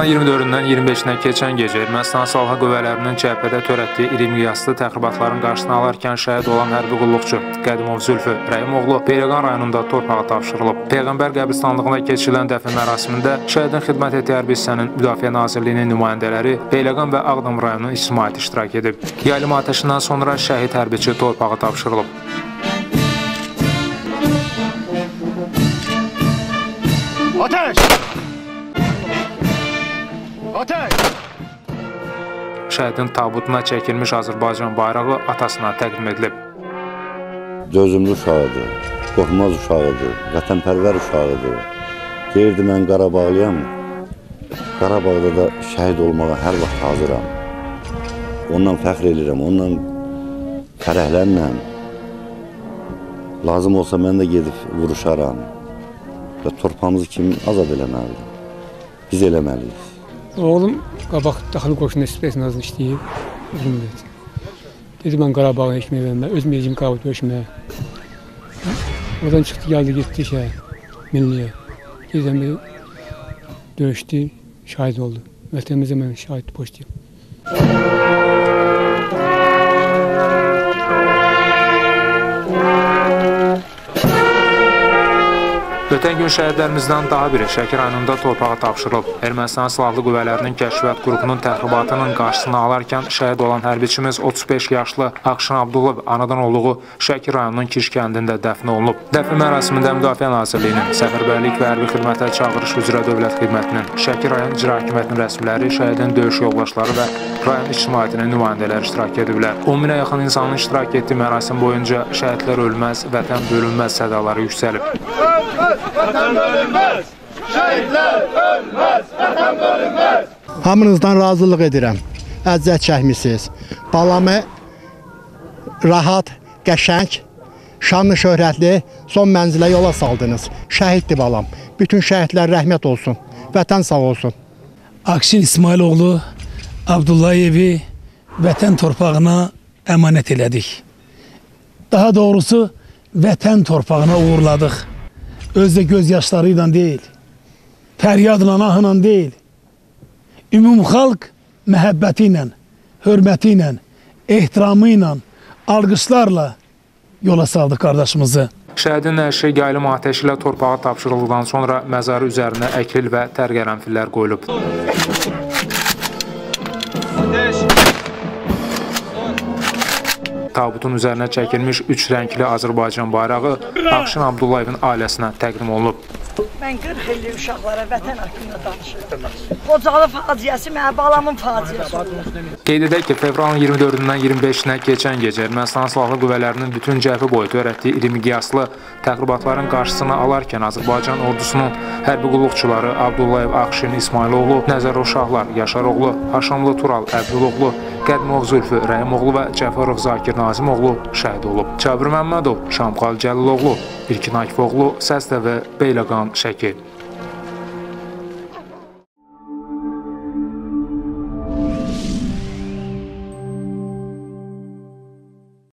Fevralın 24-dən 25-nə keçən gecə Ermənistan Silahlı Qüvvələrinin cəbhədə törətdiyi iri miqyaslı təxribatların qarşısını alarkən şəhid olan hərbi qulluqçu Qədimov Zülfü Rəhimoğlu Beyləqan rayonunda torpağa tapşırılıb. Peyğəmbər qəbristanlığında keçirilən dəfn mərasimində şəhidin xidmət etdiyi hərbi hissənin Müdafiə Nazirliyinin nümayəndələri Beyləqan və Ağdam rayonu ictimaiyyəti iştirak edib. Yaylım atəşindən sonra şəhid hərbiçi torpağa tapşırılıb. Ateş! Ateş! Şəhidin tabutuna çəkilmiş Azərbaycan bayrağı atasına təqdim edilib. Dözümlü uşağıdır, qorxmaz uşağıdır, vətənpərvər uşağıdır. Deyirdi, mən Qarabağlıyam, Qarabağda da şəhid olmağa hər vaxt hazıram. Ondan fəxr edirəm, ondan fərəhlənməm. Lazım olsa mən də gedib vuruşaram və torpağımızı kim azad eləməlidir? Biz eləməliyik. Oğlum qabaq daxili qoşunda spes nazlı işləyib, uzun müddət. Dedi, mən Qarabağı həkməyə vermə, öz mecim qabaq döyüşməyə. Oradan çıxdı, gəldi, getdi milliyə. Gezən bir döyüşdü, şahid oldu. Vətənimizə mən şahid boşduyum. Ötən gün şəhidlərimizdən daha biri Şəki rayonunda torpağa tapşırılıb. Ermənistan Silahlı Qüvvələrinin kəşfiyyat qrupunun təxribatının qarşısını alarkən şəhid olan hərbiçimiz 35 yaşlı Akşin Abdullayev anadan olduğu Şəki rayonunun Kiş kəndində dəfn olunub. Dəfn mərasimində Müdafiə Nazirliyinin, Səfərbərlik və Hərbi Xidmətə Çağırış üzrə Dövlət Xidmətinin, Şəki rayon icra hakimiyyətinin rəsmiləri, şəhidin döyüş yoldaşları və rayon ictimaiyyətinin nümayəndələri iştirak ediblər. 10 minə yaxın insanın iştirak etdiyi mərasim boyunca şəhidlər ölməz, vətən bölünməz sədaları yüksəlib. Vətən bölünməz, şəhidlər ölməz, vətən bölünməz. Hamınızdan razılıq edirəm, əziyyət çəkmisiniz. Balamı rahat, qəşəng, şanlı şöhrətli son mənzilə yola saldınız. Şəhiddir balam. Bütün şəhidlər rəhmət olsun, vətən sağ olsun. Akşin İsmailoğlu Abdullayevi vətən torpağına əmanət elədik. Daha doğrusu vətən torpağına uğurladıq. Özdə gözyaşlarıyla deyil, fəryadla, ahla deyil, ümumxalq məhəbbəti ilə, hörməti ilə, ehtiramı ilə, alqışlarla yola saldı qardaşımızı. Şəhidin nəşi yaylım atəşi ilə torpağa tapşırıldıqdan sonra məzarı üzərinə əkril və tər qərənfillər qoyulub. Tabutun üzərinə çəkilmiş 3 rəngli Azərbaycan bayrağı Akşin Abdullayevin ailəsinə təqdim olunub. Mən 40 illik uşaqlara vətən haqqında danışıram. Qocalı faciəsi mənim balamın faciəsi. Qeyd edək ki, fevralın 24-dən 25-nə keçən gecə Ermənistan Silahlı Qüvvələrinin bütün cəbhə boyu törətdiyi iri miqyaslı təxribatların qarşısını alarkən Azərbaycan ordusunun hərbi qulluqçuları Abdullayev Akşin İsmailoğlu, Nəzər Uşaqlar Yaşaroğlu, Haşamlı Tural Əbduloğlu, Qədimov Zülfü Rəhimoğlu və Cəfərov Zakir Nazimoğlu şəhid olub. Cabir Məmmədov, Şamxal Cəliloğlu, İlkin Akifoğlu, Səs TV, Beyləqan, Şəki.